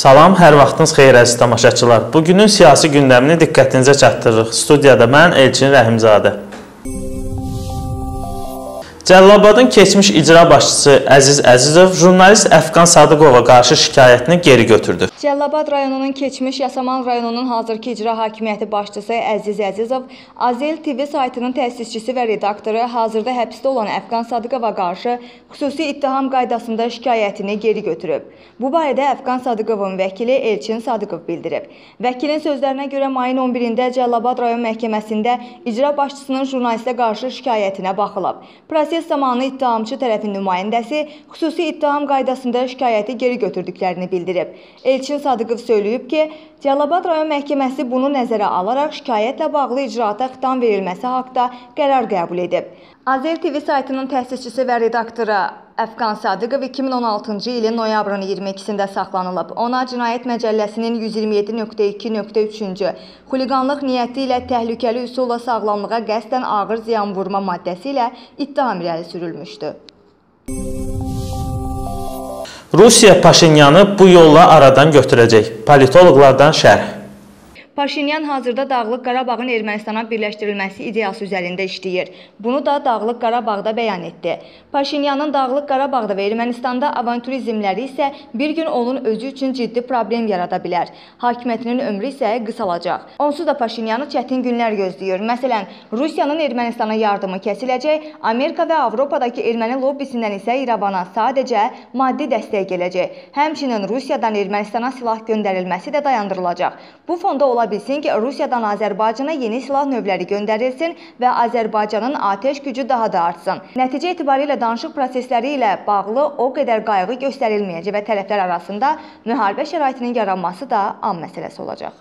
Salam, hər vaxtınız xeyir əziz tamaşaçılar. Bugünün siyasi gündəmini diqqətinizə çatdırırıq. Studiyada mən Elçin Rəhimzadə. Cəlilabadın keçmiş icra başçısı Əziz Əzizov jurnalist Əfqan Sadıqova qarşı şikayətini geri götürdü. Cəlilabad rayonunun keçmiş Yasamal rayonunun hazırki icra hakimiyyəti başçısı Əziz Əzizov, Azel TV saytının təsisçisi və redaktoru hazırda həbsdə olan Əfqan Sadıqova qarşı xüsusi ittiham qaydasında şikayətini geri götürüb. Bu barədə Əfqan Sadıqovun vəkili Elçin Sadıqov bildirib. Vəkilin sözlərinə görə mayın 11-də Cəlilabad rayon məhkəməsində icra başçısının jurnalistə qarşı şikayətinə baxılıb. Proses zamanı ittihamçı tərəfin nümayəndəsi xüsusi ittiham qaydasında şikayəti geri götürdüklərini bildirib. Elçin Sadıqov söyləyib ki, Cəlilabad rayon məhkəməsi bunu nəzərə alaraq şikayətlə bağlı icraata xitam verilməsi haqqında qərar qəbul edib. Azel TV saytının təsisçisi və redaktoru Əfqan Sadıqov 2016-cı ilin noyabrın 22-sində saxlanılıb. Ona Cinayət Məcəlləsinin 127.2.3-cü xuliqanlıq niyyəti ilə təhlükəli üsulla sağlamlığa qəsdən ağır ziyan vurma maddəsi ilə ittiham irəli sürülmüşdü. Rusiya Paşinyanı bu yolla aradan götürəcək. Politoloqlardan şərh. Paşinyan hazırda Dağlıq Qarabağın Ermənistana birləşdirilməsi ideyası üzərində işləyir. Bunu da Dağlıq Qarabağda bəyan etdi. Paşinyanın Dağlıq Qarabağda və Ermənistanda avanturizmləri isə bir gün onun özü üçün ciddi problem yarada bilər. Hakimiyyətinin ömrü isə qısalacaq. Onsuz da Paşinyanı çətin günlər gözləyir. Məsələn, Rusiyanın Ermənistana yardımı kəsiləcək, Amerika və Avropadakı erməni lobbisindən isə İrəvana sadəcə maddi dəstək gələcək. Həmçinin Rusiyadan Ermənistana silah göndərilməsi də dayandırılacaq. Bu fonda ola bilsin ki, Rusiyadan Azərbaycana yeni silah növləri göndərilsin və Azərbaycanın atəş gücü daha da artsın. Nəticə etibarilə danışıq prosesləri ilə bağlı o qədər qayğı göstərilməyəcək və tərəflər arasında müharibə şəraitinin yaranması da an məsələsi olacaq.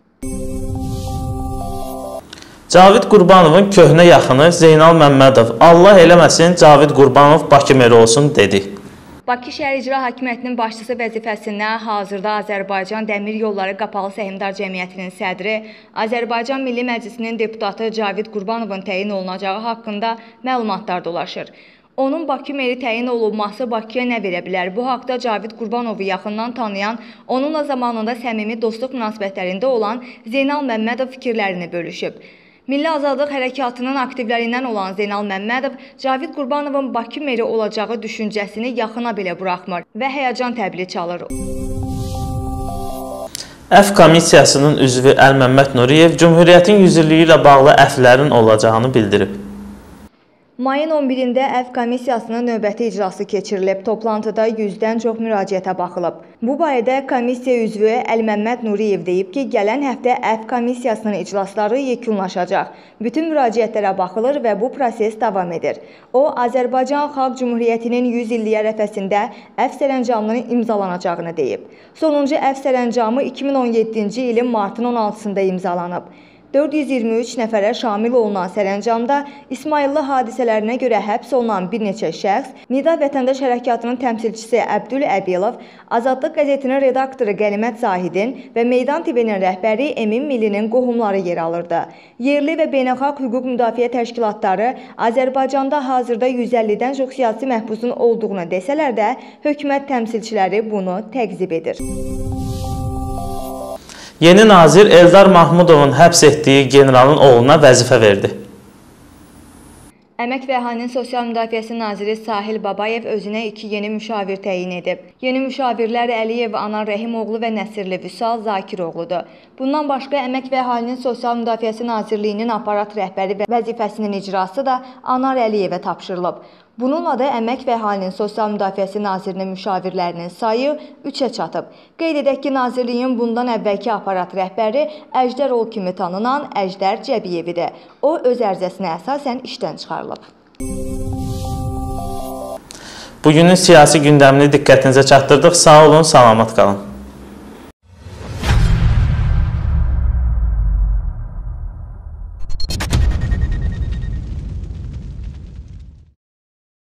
Cavid Qurbanovun köhnə yaxını Zeynal Məmmədov Allah eləməsin Cavid Qurbanov Bakı meri olsun dedi. Bakı Şəhər İcra Hakimiyyətinin başçısı vəzifəsinə hazırda Azərbaycan Dəmir Yolları Qapalı Səhmdar Cəmiyyətinin sədri, Azərbaycan Milli Məclisinin deputatı Cavid Qurbanovun təyin olunacağı haqqında məlumatlar dolaşır. Onun Bakı meri təyin olunması Bakıya nə verə bilər? Bu haqda Cavid Qurbanovu yaxından tanıyan, onunla zamanında səmimi dostluq münasibətlərində olan Zeynal Məmmədov fikirlərini bölüşüb. Milli Azadlıq Hərəkatının aktivlərindən olan Zeynal Məmmədov Cavid Qurbanovun Bakı meri olacağı düşüncəsini yaxına belə buraxmır və həyəcan təbili çalır. Əf komissiyasının üzvü Əlməmməd Nuriyev Cümhuriyyətin 100 illiyi ilə bağlı əflərin olacağını bildirib. Mayın 11-də Əf komissiyasının növbəti icrası keçirilib. Toplantıda 100-dən çox müraciətə baxılıb. Bu barədə komissiya üzvü Əlməmməd Nuriyev deyib ki, gələn həftə Əf komissiyasının iclasları yekunlaşacaq. Bütün müraciətlərə baxılır və bu proses davam edir. O, Azərbaycan Xalq Cümhuriyyətinin 100 illiyi ərəfəsində Əf sərəncamının imzalanacağını deyib. Sonuncu Əf sərəncamı 2017-ci ilin martın 16-sında imzalanıb. 423 nəfərə şamil olunan sərəncamda İsmayıllı hadisələrinə görə həbs olunan bir neçə şəxs, Nida Vətəndaş Hərəkatının təmsilçisi Əbdül Əbiyelov, Azadlıq qəzetinin redaktoru Qənimət Zahidin və Meydan TV-nin rəhbəri Emin Millinin qohumları yer alırdı. Yerli və beynəlxalq hüquq müdafiə təşkilatları Azərbaycanda hazırda 150-dən çox siyasi məhbusun olduğunu desələr də, hökumət təmsilçiləri bunu təqzib edir. Yeni nazir Eldar Mahmudovun həbs etdiyi generalın oğluna vəzifə verdi. Əmək və Əhalinin Sosial Müdafiəsi naziri Sahil Babayev özünə 2 yeni müşavir təyin edib. Yeni müşavirlər Əliyev Anar Rəhimoğlu və Nəsirli Vüsal Zakiroğludur. Bundan başqa Əmək və Əhalinin Sosial Müdafiəsi Nazirliyinin aparat rəhbəri vəzifəsinin icrası da Anar Əliyevə tapşırılıb. Bununla da Əmək və Əhalinin Sosial Müdafiəsi Nazirinin müşavirlərinin sayı 3-ə çatıb. Qeyd edək ki, Nazirliyin bundan əvvəlki aparat rəhbəri Əjdər Ol kimi tanınan Əjdər Cəbiyevidir. O, öz ərizəsinə əsasən işdən çıxarılıb. Bugünün siyasi gündəmini diqqətinizə çatdırdıq. Sağ olun, salamat qalın.